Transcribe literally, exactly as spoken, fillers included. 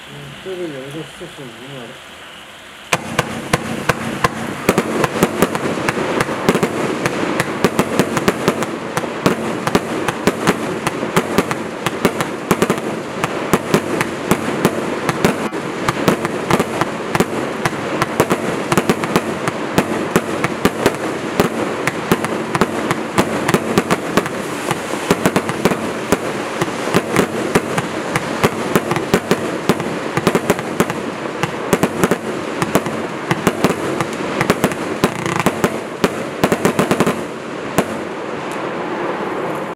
嗯，这个有一个四十五秒的。